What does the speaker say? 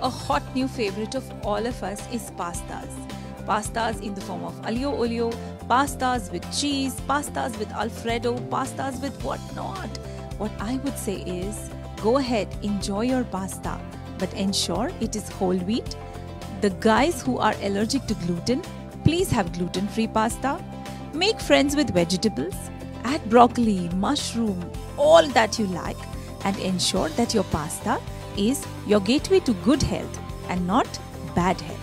A hot new favorite of all of us is pastas. Pastas in the form of aglio olio, pastas with cheese, pastas with Alfredo, pastas with whatnot. What I would say is, go ahead, enjoy your pasta, but ensure it is whole wheat. The guys who are allergic to gluten, please have gluten-free pasta. Make friends with vegetables. Add broccoli, mushroom, all that you like, and ensure that your pasta is your gateway to good health and not bad health.